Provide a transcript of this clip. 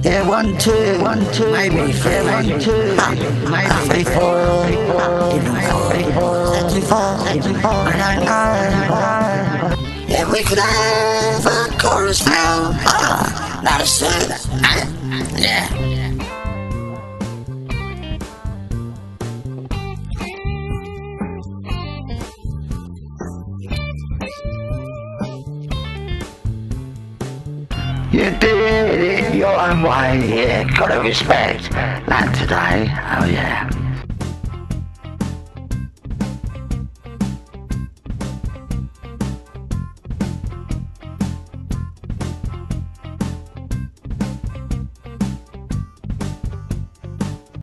Yeah, 1, 2, maybe 3, 1, 2, maybe 3, 4, even 4. Is that too far? I don't know. Yeah, we could have a chorus now. Not a third. Yeah. You did it your own way, yeah, gotta respect that today, oh yeah.